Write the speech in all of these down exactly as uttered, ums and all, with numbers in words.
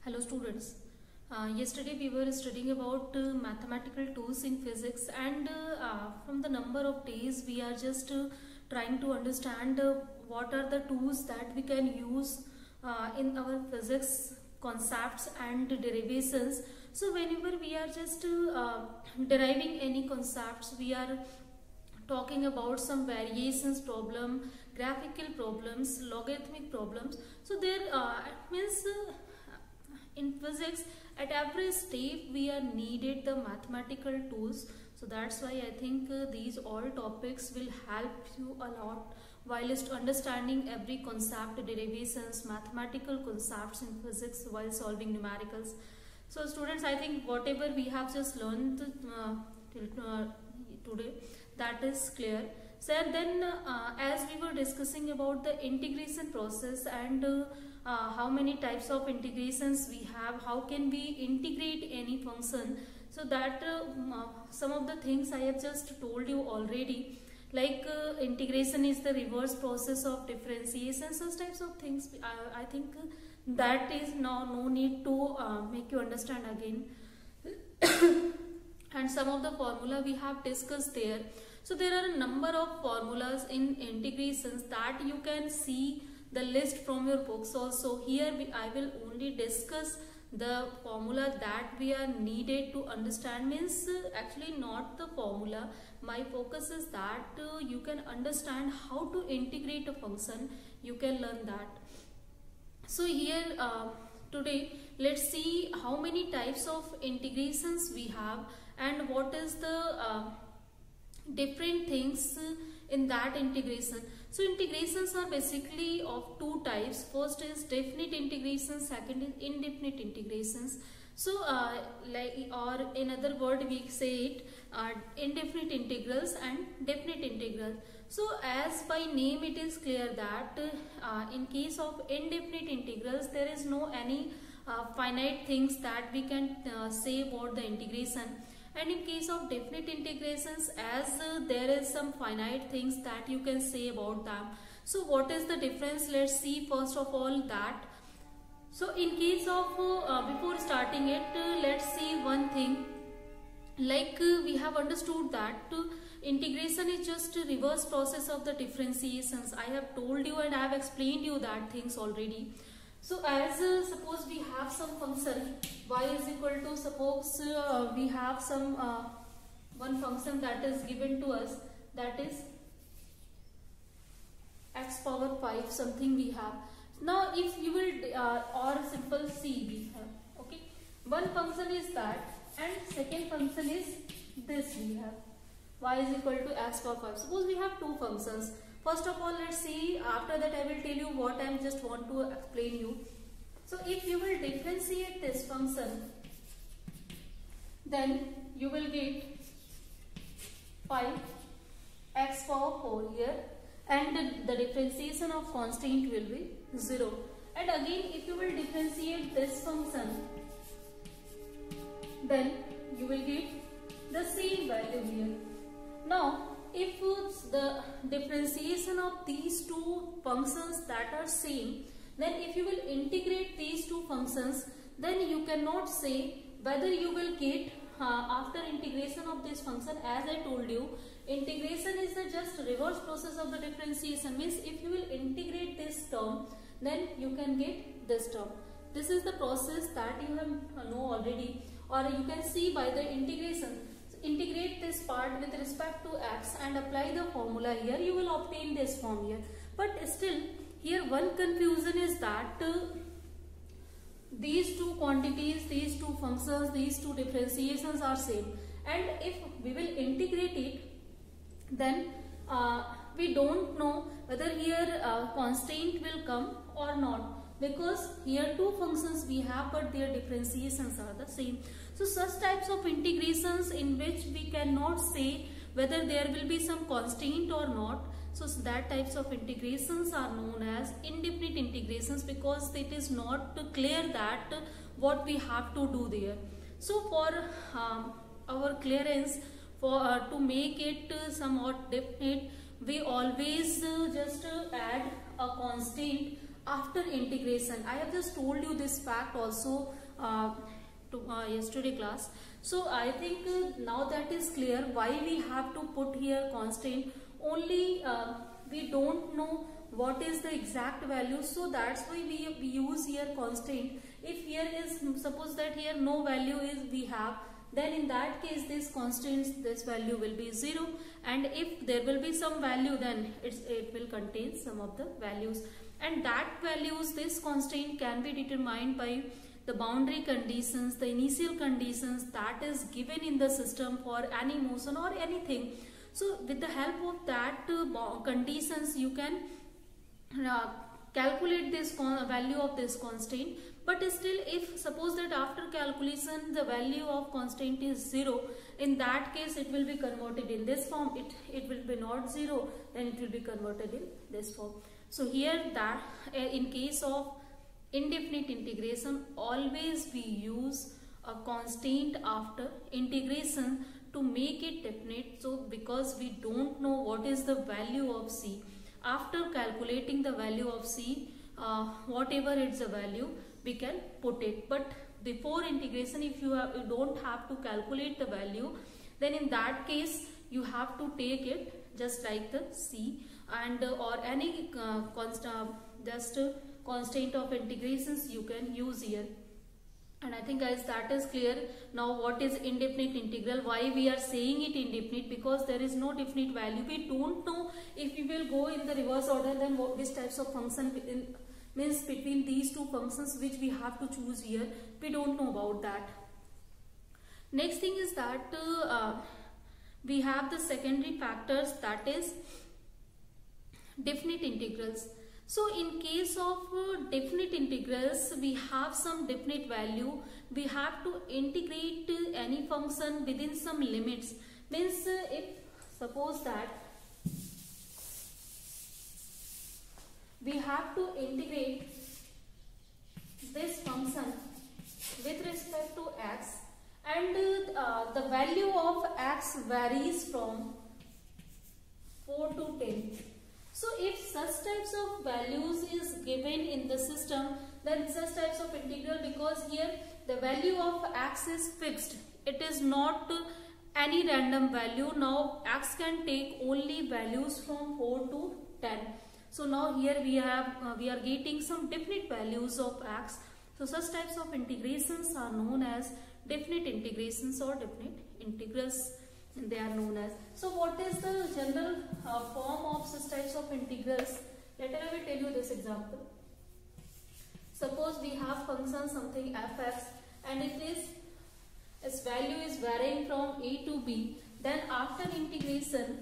Hello students. Uh, yesterday we were studying about uh, mathematical tools in physics, and uh, uh, from the number of days we are just uh, trying to understand uh, what are the tools that we can use uh, in our physics concepts and derivations. So whenever we are just uh, uh, deriving any concepts, we are talking about some variations problem, graphical problems, logarithmic problems. So there uh, means uh, in physics at every step we are needed the mathematical tools. So that's why I think uh, these all topics will help you a lot whilst understanding every concept, derivations, mathematical concepts in physics while solving numericals. So students, I think whatever we have just learned uh, till uh, today, that is clear. So then uh, as we were discussing about the integration process and uh, uh, how many types of integrations we have, how can we integrate any function, so that uh, some of the things I have just told you already, like uh, integration is the reverse process of differentiation, such types of things. I, I think uh, that is now no need to uh, make you understand again. And some of the formula we have discussed there. So there are a number of formulas in integrations that you can see the list from your books also. Here we, I will only discuss the formula that we are needed to understand, means uh, actually not the formula. My focus is that uh, you can understand how to integrate a function. You can learn that. So here uh, today let's see how many types of integrations we have and what is the uh, different things in that integration. So integrations are basically of two types. First is definite integrations, second is indefinite integrations. So uh, like, or in other word we say it uh, indefinite integrals and definite integrals. So as by name it is clear that uh, in case of indefinite integrals there is no any uh, finite things that we can uh, say about the integration. And in case of definite integrations, as uh, there is some finite things that you can say about them. So what is the difference? Let's see first of all that. So in case of, uh, before starting it, uh, let's see one thing. Like uh, we have understood that uh, integration is just a reverse process of the differentiations. I have told you and I have explained you that things already. So as uh, suppose we have some function y is equal to, suppose uh, we have some uh, one function that is given to us, that is x power five, something we have. Now if you will uh, or simple c we have, okay, one function is that and second function is this we have, y is equal to x power five. Suppose we have two functions. First of all, let's see, after that I will tell you what I just want to explain you. So if you will differentiate this function, then you will get five x power four here, and the, the differentiation of constant will be zero. And again if you will differentiate this function, then you will get the same value here. Now if the differentiation of these two functions that are same, then if you will integrate these two functions, then you cannot say whether you will get uh, after integration of this function. As I told you, integration is the just reverse process of the differentiation, means if you will integrate this term, then you can get this term. This is the process that you have uh, know already, or you can see by the integration. Integrate this part with respect to x and apply the formula here, you will obtain this form here. But still here one confusion is that uh, these two quantities, these two functions, these two differentiations are same, and if we will integrate it, then uh, we don't know whether here uh, constant will come or not, because here two functions we have but their differentiations are the same. So such types of integrations in which we cannot say whether there will be some constant or not, so that types of integrations are known as indefinite integrations, because it is not clear that what we have to do there. So for um, our clearance, for uh, to make it uh, somewhat definite, we always uh, just uh, add a constant after integration. I have just told you this fact also uh, to uh, yesterday class. So I think uh, now that is clear why we have to put here constant. Only uh, we don't know what is the exact value, so that's why we, we use here constant. If here is, suppose that here no value is we have, then in that case this constant, this value will be zero, and if there will be some value, then it's, it will contain some of the values, and that values, this constant can be determined by the boundary conditions, the initial conditions that is given in the system for any motion or anything. So with the help of that uh, conditions, you can uh, calculate this value of this constant. But still, if suppose that after calculation the value of constant is zero, in that case it will be converted in this form. It, it will be not zero, then it will be converted in this form. So here that uh, in case of indefinite integration, always we use a constant after integration to make it definite. So because we don't know what is the value of C, after calculating the value of C, uh, whatever it's a value, we can put it. But before integration, if you, have, you don't have to calculate the value, then in that case you have to take it just like the C, and uh, or any uh, constant, just uh, constant of integrations you can use here. And I think guys that is clear. Now what is indefinite integral? Why we are saying it indefinite? Because there is no definite value. We don't know if we will go in the reverse order, then what which types of function in, means between these two functions which we have to choose here. We don't know about that. Next thing is that uh, uh, we have the secondary factors, that is definite integrals. So in case of uh, definite integrals, we have some definite value. We have to integrate uh, any function within some limits. Means uh, if suppose that we have to integrate this function with respect to x, and uh, uh, the value of x varies from four to ten. So if such types of values is given in the system, then such types of integral, because here the value of x is fixed, it is not uh, any random value. Now x can take only values from four to ten. So now here we have uh, we are getting some definite values of x. So such types of integrations are known as definite integrations or definite integrals, they are known as. So what is the general uh, form of such types of integrals? Let me tell you this example. Suppose we have function something fx, and it is, its value is varying from a to b. Then after integration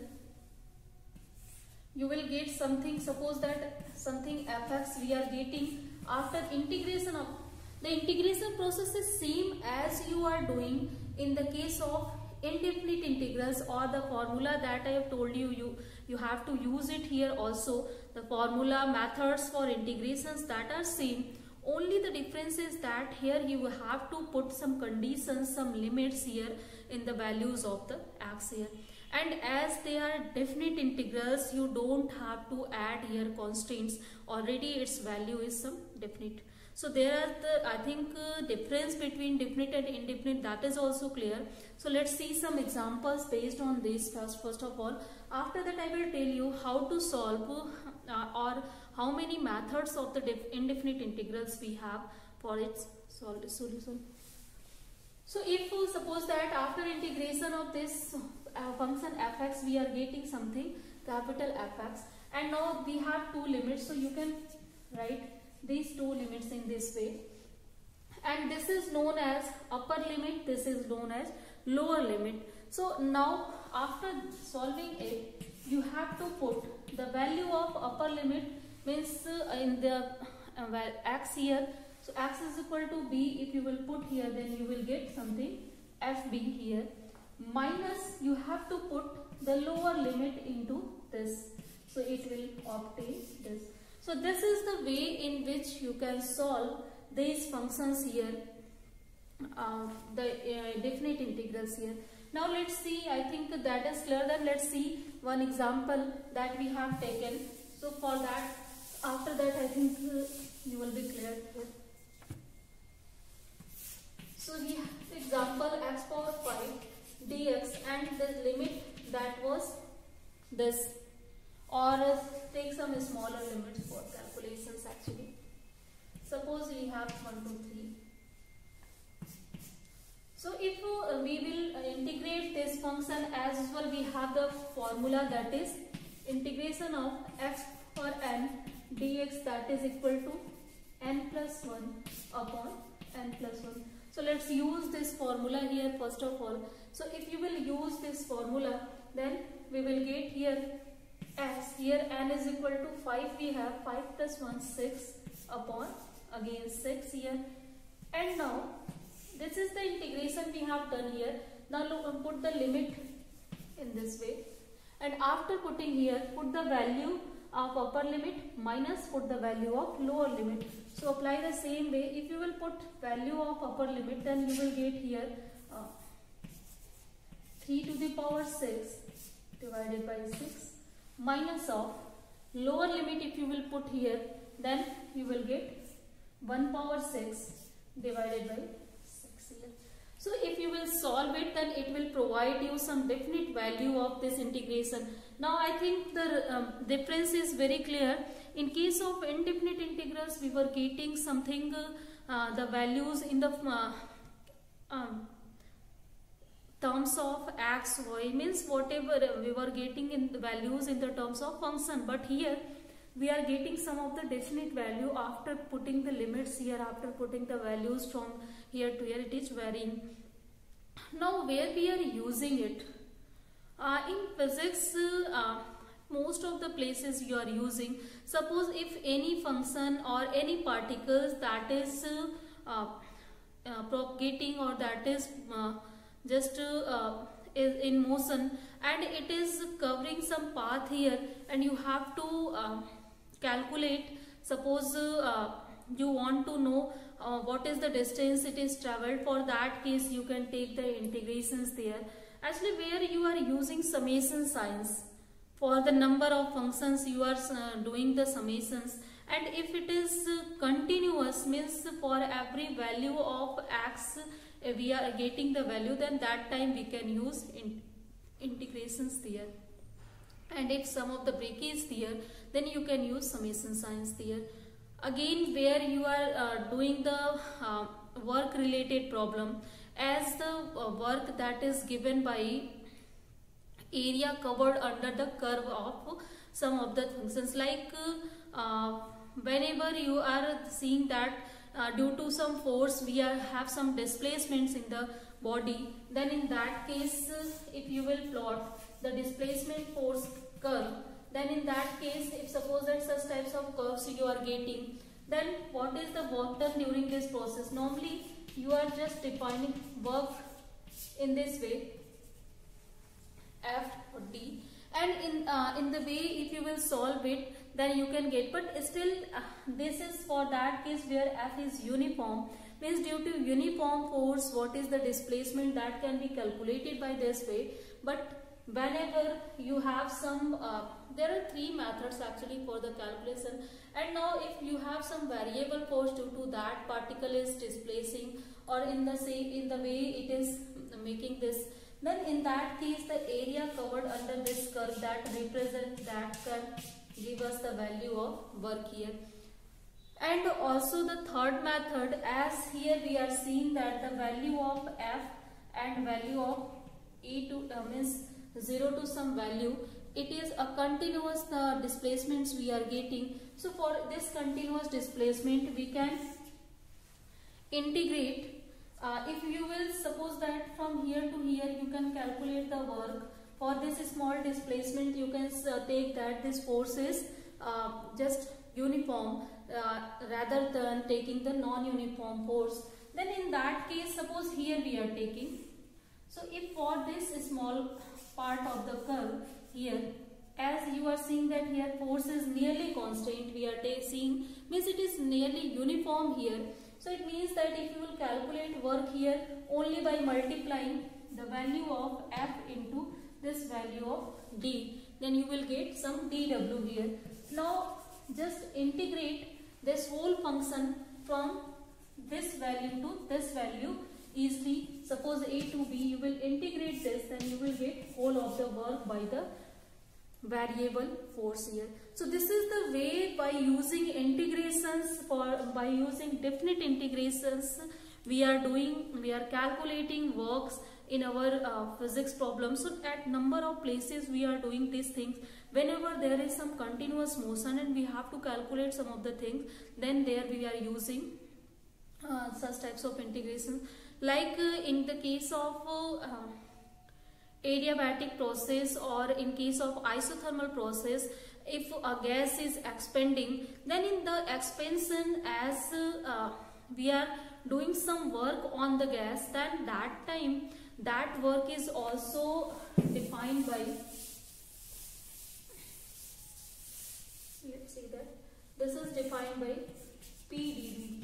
you will get something, suppose that something fx we are getting after integration of, the integration process is same as you are doing in the case of indefinite integrals, or the formula that I have told you, you you have to use it here also. The formula, methods for integrations, that are same. Only the difference is that here you have to put some conditions, some limits here in the values of the x here. And as they are definite integrals, you don't have to add here constants. Already its value is some definite. So there are the, I think, uh, difference between definite and indefinite, that is also clear. So let's see some examples based on this first, first of all. After that I will tell you how to solve uh, or how many methods of the indefinite integrals we have for its solution. So if uh, suppose that after integration of this uh, function fx, we are getting something capital Fx, and now we have two limits, so you can write these two limits in this way, and this is known as upper limit, this is known as lower limit. So now after solving it, you have to put the value of upper limit, means uh, in the uh, well, x here. So x is equal to b, if you will put here, then you will get something fb here, minus you have to put the lower limit into this, so it will obtain this. So this is the way in which you can solve these functions here, uh, the uh, definite integrals here. Now let's see, I think that is clear. Then let's see one example that we have taken. So for that After that, I think uh, you will be clear here. So we have example x power five dx, and the limit that was this, or uh, take some smaller limits for calculations actually. Suppose we have one, two, three. So if uh, we will uh, integrate this function as usual, we have the formula, that is integration of x for n dx, that is equal to n plus one upon n plus one. So let's use this formula here first of all. So if you will use this formula, then we will get here x, here n is equal to five, we have five plus one, six upon again six here. And now this is the integration we have done here. Now look, put the limit in this way, and after putting here, put the value of upper limit minus put the value of lower limit. So apply the same way. If you will put value of upper limit, then you will get here uh, three to the power six divided by six minus of lower limit. If you will put here, then you will get one power six divided by six here. So if you will solve it, then it will provide you some definite value of this integration. Now I think the um, difference is very clear. In case of indefinite integrals, we were getting something, uh, uh, the values in the uh, um, terms of x, y, means whatever we were getting in the values in the terms of function. But here we are getting some of the definite value after putting the limits here, after putting the values from here to here, it is varying. Now where we are using it? Uh, in physics, uh, most of the places you are using, suppose if any function or any particles that is uh, uh, propagating, or that is uh, just uh, is in motion, and it is covering some path here, and you have to uh, calculate, suppose uh, you want to know uh, what is the distance it is traveled. For that case, you can take the integrations there. Actually, where you are using summation signs for the number of functions, you are uh, doing the summations, and if it is uh, continuous, means for every value of x uh, we are getting the value, then that time we can use in integrations there. And if some of the break is there, then you can use summation signs there. Again, where you are uh, doing the uh, work related problem, as the uh, work that is given by area covered under the curve of some of the functions, like uh, whenever you are seeing that uh, due to some force we are have some displacements in the body, then in that case uh, if you will plot the displacement force curve, then in that case, if suppose that such types of curves you are getting, then what is the work done during this process? Normally you are just defining work in this way, F or D, and in uh, in the way if you will solve it, then you can get, but still uh, this is for that case where F is uniform, means due to uniform force what is the displacement, that can be calculated by this way. But whenever you have some uh, there are three methods actually for the calculation, and now if you have some variable force due to that particle is displacing, or in the say in the way it is making this, then in that case the area covered under this curve that represent that can give us the value of work here. And also the third method, as here we are seeing that the value of F and value of E to uh, means zero to some value, it is a continuous the displacements we are getting. So for this continuous displacement we can integrate. Uh, if you will suppose that from here to here you can calculate the work for this small displacement, you can uh, take that this force is uh, just uniform uh, rather than taking the non-uniform force. Then in that case, suppose here we are taking, so if for this small part of the curve here, as you are seeing that here force is nearly constant, we are seeing, means it is nearly uniform here. So it means that if you will calculate work here only by multiplying the value of F into this value of D, then you will get some dW here. Now just integrate this whole function from this value to this value easily. Suppose a to b, you will integrate this, then you will get whole of the work by the variable force here. So this is the way, by using integrations, for by using definite integrations, we are doing, we are calculating works in our uh, physics problems. So at number of places we are doing these things. Whenever there is some continuous motion and we have to calculate some of the things, then there we are using uh, such types of integrations. Like uh, in the case of uh, uh, adiabatic process, or in case of isothermal process, if a gas is expanding, then in the expansion, as uh, uh, we are doing some work on the gas, then that time that work is also defined by, let's say that this is defined by P d V.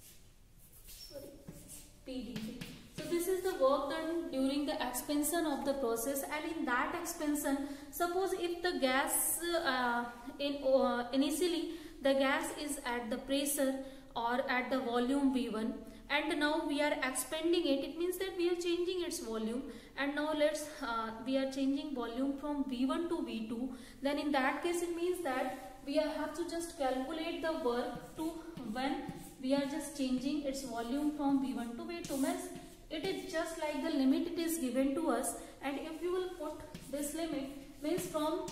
Sorry, P d V. So this is the work done during the expansion of the process, and in that expansion, suppose if the gas uh, in uh, initially the gas is at the pressure or at the volume V one, and now we are expanding it, it means that we are changing its volume, and now let's uh, we are changing volume from V one to V two. Then in that case, it means that we are, have to just calculate the work to when we are just changing its volume from V one to V two. Means it is just like the limit it is given to us, and if you will put this limit, means from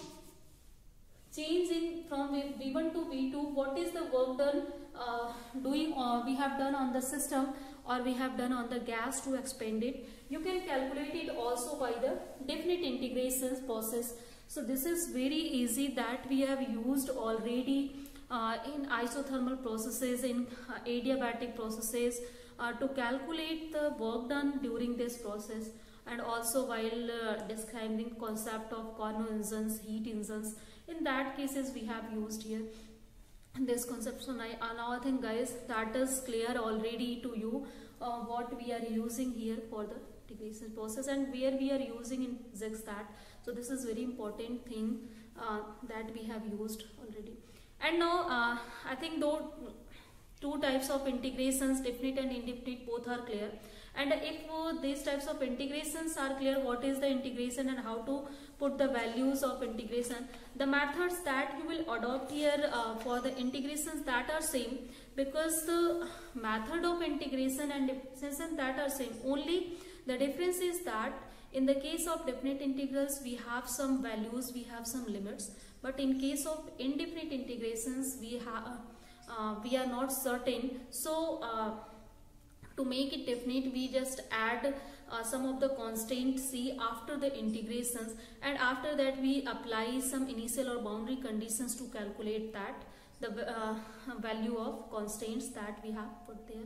change in from V one to V two, what is the work done uh, doing or we have done on the system, or we have done on the gas to expand it. You can calculate it also by the definite integrations process. So this is very easy, that we have used already uh, in isothermal processes, in uh, adiabatic processes, uh, to calculate the work done during this process, and also while uh, describing concept of Carnot engines, heat engines. In that cases we have used here this concept. So I, uh, now I think guys that is clear already to you uh, what we are using here for the integration process, and where we are using in Zixstat. So this is very important thing uh, that we have used already. And now uh, I think though two types of integrations, definite and indefinite, both are clear. And if uh, these types of integrations are clear, what is the integration and how to put the values of integration, the methods that you will adopt here uh, for the integrations, that are same, because the method of integration and differentiation that are same. Only the difference is that in the case of definite integrals we have some values, we have some limits, but in case of indefinite integrations we have uh, we are not certain. So uh, to make it definite, we just add uh, some of the constants C after the integrations, and after that we apply some initial or boundary conditions to calculate that the uh, value of constants that we have put there.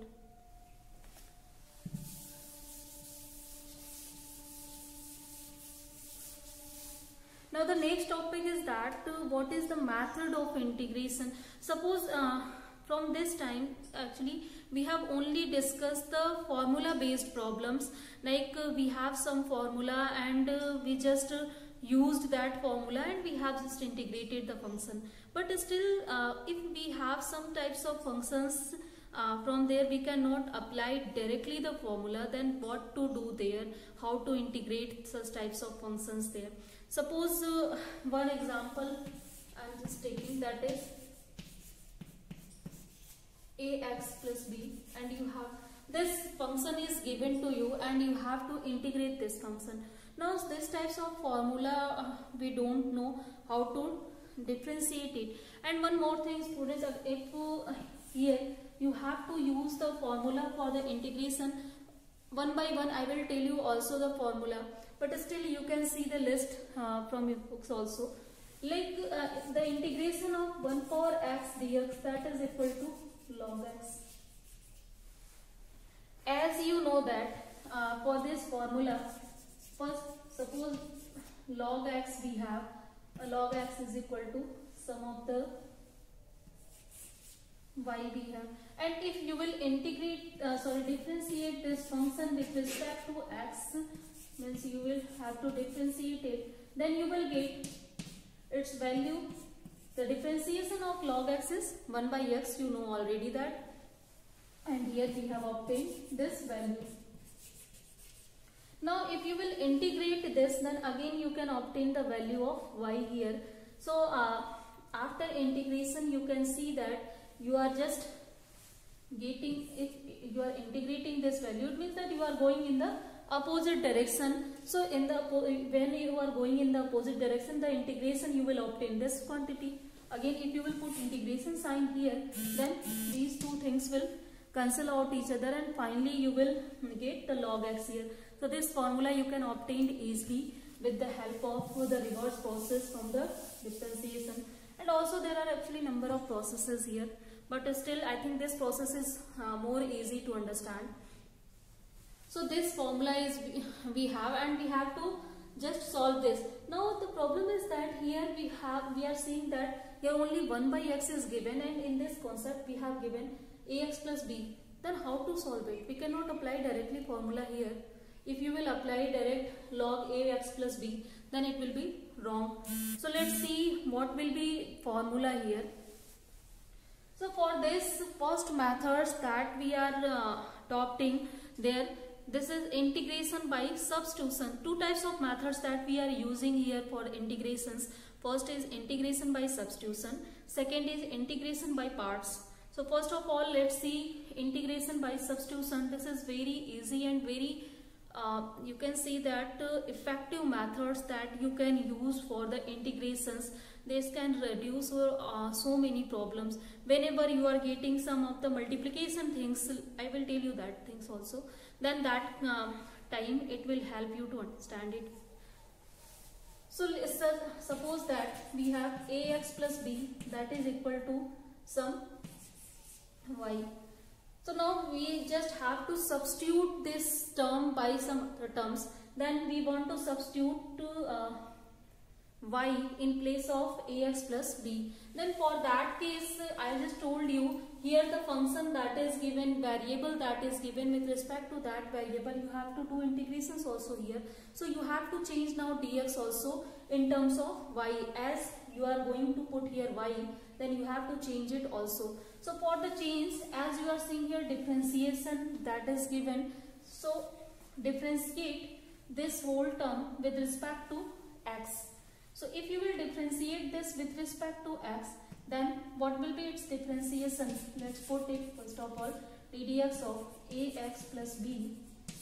Now the next topic is that uh, what is the method of integration. Suppose uh, from this time actually we have only discussed the formula based problems, like uh, we have some formula and uh, we just uh, used that formula and we have just integrated the function. But still uh, if we have some types of functions uh, from there we cannot apply directly the formula, then what to do there, how to integrate such types of functions there. Suppose uh, one example I am just taking, that is ax plus b, and you have this function is given to you and you have to integrate this function. Now this types of formula uh, we don't know how to differentiate it. And one more thing students, if uh, here you have to use the formula for the integration, one by one I will tell you also the formula, but still you can see the list uh, from your books also. Like uh, the integration of one power x dx, that is equal to log x. As you know that uh, for this formula, first suppose log x we have, uh, log x is equal to sum of the y we have, and if you will integrate uh, sorry differentiate this function with respect to x, means you will have to differentiate it, then you will get its value The differentiation of log x is one by x, you know already that, and here we have obtained this value. Now if you will integrate this, then again you can obtain the value of y here. So uh, after integration you can see that you are just getting, if you are integrating this value, it means that you are going in the opposite direction. So in the when you are going in the opposite direction, the integration you will obtain this quantity. Again if you will put integration sign here, then these two things will cancel out each other and finally you will get the log x here. So this formula you can obtain easily with the help of the reverse process from the differentiation. And also there are actually number of processes here, but still I think this process is uh, more easy to understand. So this formula is we have, and we have to just solve this. Now the problem is that here we have we are seeing that here only one by x is given, and in this concept we have given ax plus b. Then how to solve it? We cannot apply directly formula here. If you will apply direct log ax plus b, then it will be wrong. So let's see what will be formula here. So for this first methods that we are uh, adopting there, this is integration by substitution. Two types of methods that we are using here for integrations. First is integration by substitution. Second is integration by parts. So first of all, let's see integration by substitution. This is very easy and very uh, you can see that uh, effective methods that you can use for the integrations. This can reduce uh, so many problems. Whenever you are getting some of the multiplication things, I will tell you that things also. Then that uh, time it will help you to understand it. So let's uh, suppose that we have ax plus b, that is equal to some y. So now we just have to substitute this term by some other terms. Then we want to substitute uh, y in place of ax plus b. Then for that case, I just told you here the function that is given, variable that is given, with respect to that variable you have to do integrations also here. So you have to change now dx also in terms of y. As you are going to put here y, then you have to change it also. So for the change, as you are seeing here, differentiation that is given. So differentiate this whole term with respect to x. So if you will differentiate this with respect to x, then what will be its differentiation? Let's put it first of all, d dx of ax plus b.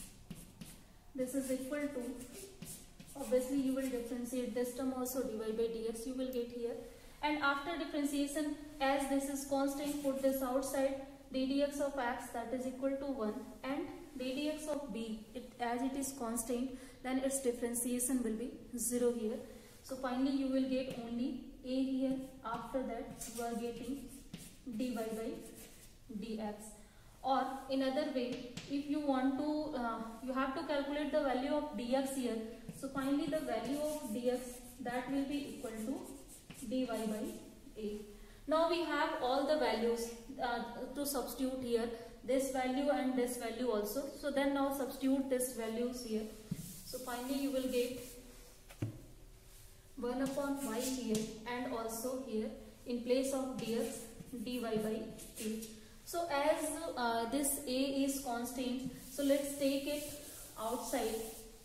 This is equal to, obviously you will differentiate this term also, dy by dx you will get here. And after differentiation, as this is constant, put this outside, d dx of x, that is equal to one, and d dx of b, it, as it is constant, then its differentiation will be zero here. So finally you will get only a here. After that you are getting dy by dx. Or in other way, if you want to, uh, you have to calculate the value of dx here. So finally the value of dx, that will be equal to dy by a. Now we have all the values uh, to substitute here, this value and this value also. So then now substitute this values here. So finally you will get one upon y here, and also here in place of dx, dy by a. So as uh, this a is constant, so let's take it outside.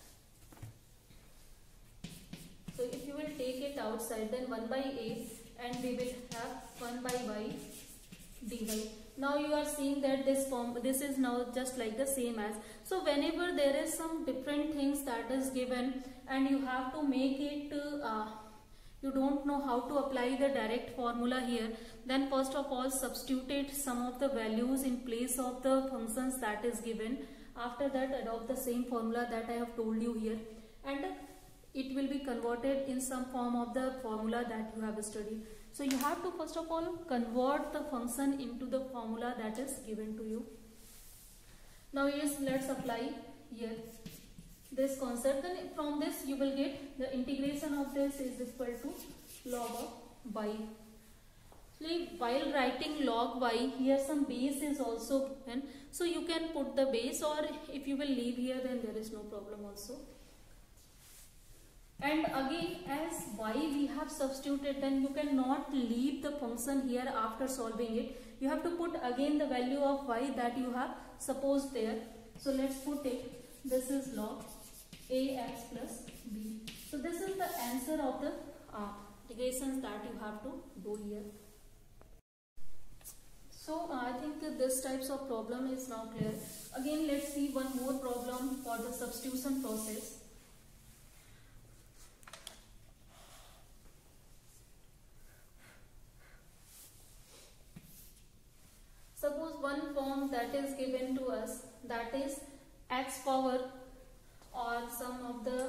So if you will take it outside, then one by a, and we will have one by y dy. Now you are seeing that this form, this is now just like the same as. So whenever there is some different things that is given and you have to make it, uh, you don't know how to apply the direct formula here, then first of all substitute some of the values in place of the functions that is given. After that adopt the same formula that I have told you here, and it will be converted in some form of the formula that you have studied. So you have to first of all convert the function into the formula that is given to you. Now yes, let's apply here this concept. Then from this you will get the integration of this is equal to log of y. So while writing log y, here some base is also given. So you can put the base, or if you will leave here, then there is no problem also. And again, as y we have substituted, then you cannot leave the function here after solving it. You have to put again the value of y that you have supposed there. So let's put it. This is log ax plus b. So this is the answer of the uh, integrations that you have to do here. So uh, I think that this types of problem is now clear. Again, let's see one more problem for the substitution process. Suppose one form that is given to us, that is x power or some of the,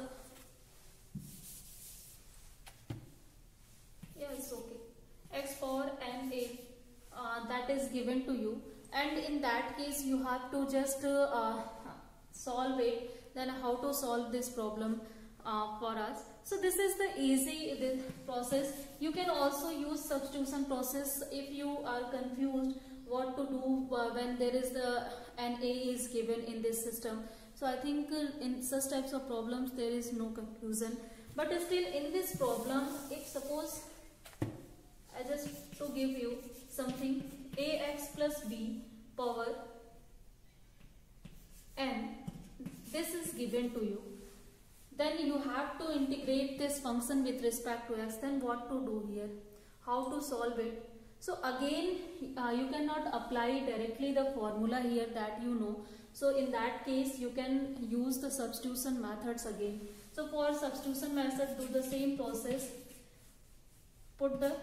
yeah, it's okay, x power n a uh, that is given to you, and in that case you have to just uh, uh, solve it. Then how to solve this problem uh, for us? So this is the easy this process. You can also use substitution process if you are confused what to do uh, when there is the N A is given in this system. So I think uh, in such types of problems there is no confusion. But still in this problem, if suppose I just to give you something, ax plus b power n, this is given to you. Then you have to integrate this function with respect to x. Then what to do here? How to solve it? So again, uh, you cannot apply directly the formula here that you know. So in that case, you can use the substitution methods again. So for substitution method, do the same process. Put the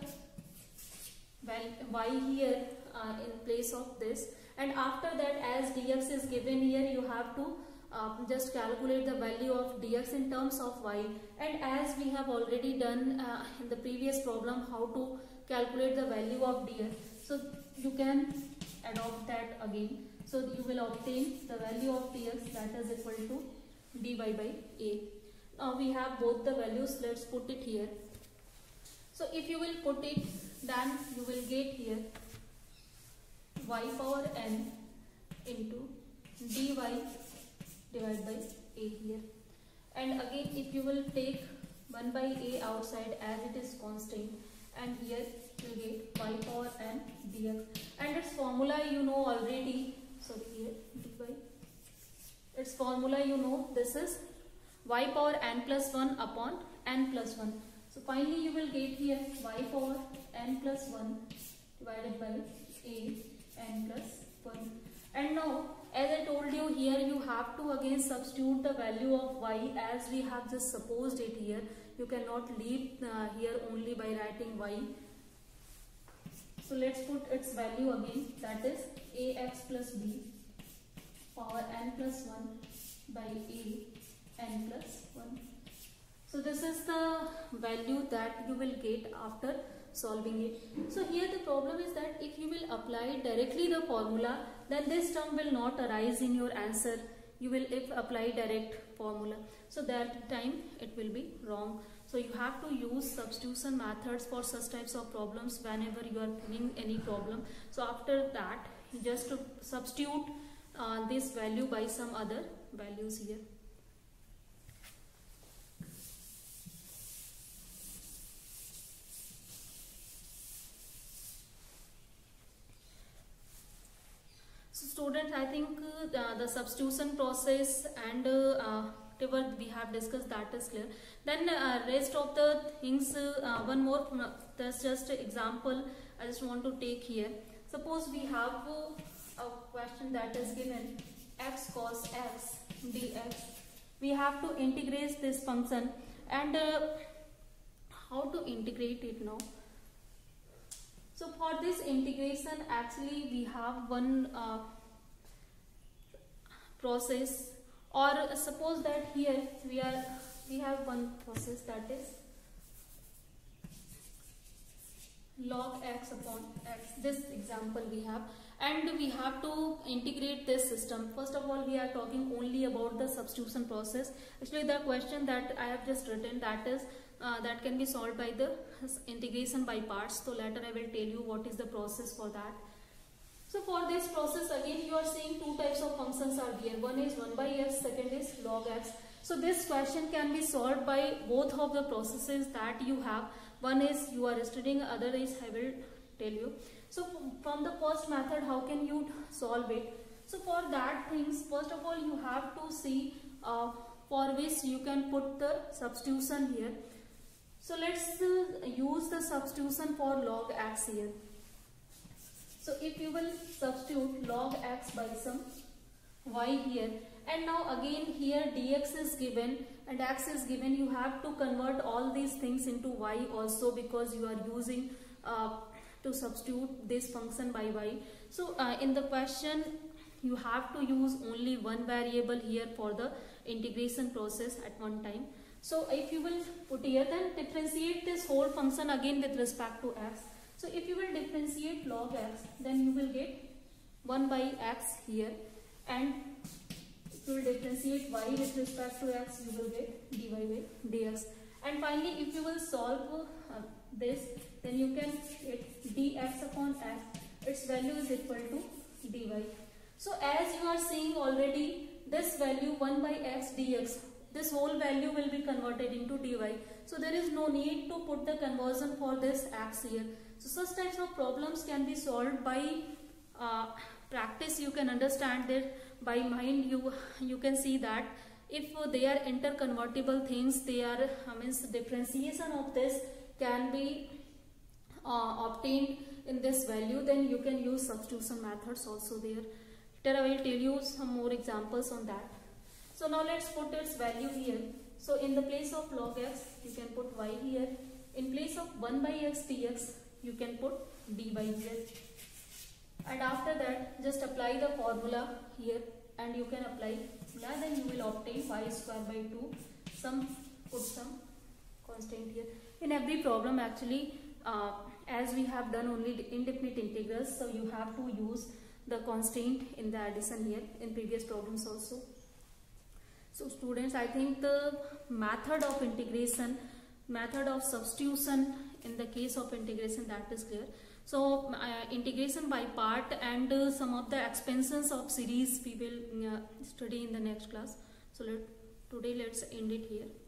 y here uh, in place of this, and after that, as dx is given here, you have to uh, just calculate the value of dx in terms of y. And as we have already done uh, in the previous problem, how to calculate the value of dx, so you can adopt that again. So you will obtain the value of dx, that is equal to dy by a. Now we have both the values. Let's put it here. So if you will put it, then you will get here y power n into dy divided by a here. And again, if you will take one by a outside as it is constant, and here you will get y power n dx, and its formula you know already. So here dy, its formula you know, this is y power n plus one upon n plus one. So finally you will get here y power n plus one divided by a n plus one. And now, as I told you, here you have to again substitute the value of y as we have just supposed it here. You cannot leave uh, here only by writing y. So let's put its value again, that is ax plus b power n plus one by a n plus one. So this is the value that you will get after solving it. So here the problem is that if you will apply directly the formula, then this term will not arise in your answer. You will if apply direct formula, so that time it will be wrong. So you have to use substitution methods for such types of problems whenever you are having any problem. So after that, you just to substitute uh, this value by some other values here. So students, I think uh, the, the substitution process and uh, whatever we have discussed, that is clear. Then uh, rest of the things, uh, one more, that's just an example I just want to take here. Suppose we have uh, a question that is given x cos x dx. We have to integrate this function, and uh, how to integrate it now? So for this integration, actually we have one uh, process, or uh, suppose that here we are we have one process, that is log x upon x. This example we have, and we have to integrate this system. First of all, we are talking only about the substitution process. Actually, the question that I have just written, that is Uh, that can be solved by the integration by parts. So later I will tell you what is the process for that. So for this process, again you are seeing two types of functions are here. One is one by x, second is log x. So this question can be solved by both of the processes that you have. One is you are studying, other is I will tell you. So from the first method, how can you solve it? So for that things, first of all you have to see uh, for which you can put the substitution here. So let's uh, use the substitution for log x here. So if you will substitute log x by some y here, and now again here dx is given and x is given, you have to convert all these things into y also, because you are using uh, to substitute this function by y. So uh, in the question you have to use only one variable here for the integration process at one time. So if you will put here, then differentiate this whole function again with respect to x. So if you will differentiate log x, then you will get one by x here, and if you will differentiate y with respect to x, you will get dy by dx. And finally, if you will solve uh, this, then you can get dx upon x, its value is equal to dy. So as you are seeing already, this value one by x dx, this whole value will be converted into dy. So there is no need to put the conversion for this x here. So such types of problems can be solved by uh, practice. You can understand that by mind. You you can see that if they are interconvertible things, they are I means differentiation of this can be uh, obtained in this value, then you can use substitution methods also there. Later I will tell you some more examples on that. So now let's put its value here. So in the place of log x, you can put y here. In place of one by x dx, you can put dy here. And after that, just apply the formula here, and you can apply, yeah, then you will obtain y square by two. Some put some constant here. In every problem actually, uh, as we have done only indefinite integrals, so you have to use the constant in the addition here in previous problems also. So students, I think the method of integration, method of substitution in the case of integration, that is clear. So uh, integration by part and uh, some of the expansions of series we will uh, study in the next class. So let, today let's end it here.